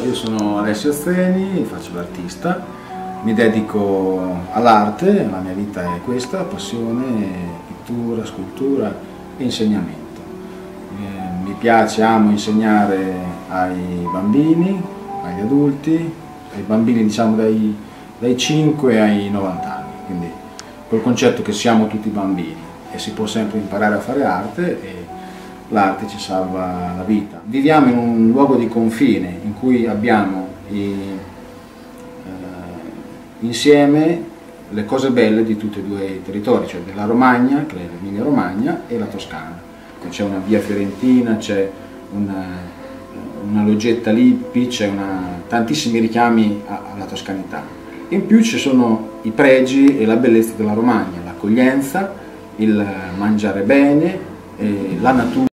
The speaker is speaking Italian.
io sono Alessio Zeni, faccio l'artista, mi dedico all'arte, la mia vita è questa, passione, pittura, scultura e insegnamento. Mi piace, amo insegnare ai bambini, agli adulti, ai bambini diciamo dai 5 ai 90 anni, quindi col concetto che siamo tutti bambini e si può sempre imparare a fare arte e l'arte ci salva la vita. Viviamo in un luogo di confine in cui abbiamo insieme le cose belle di tutti e due i territori, cioè della Romagna, che è l'Emilia Romagna, e la Toscana. C'è una via Fiorentina, c'è una loggetta Lippi, c'è tantissimi richiami alla toscanità. In più ci sono i pregi e la bellezza della Romagna, l'accoglienza, il mangiare bene, la natura.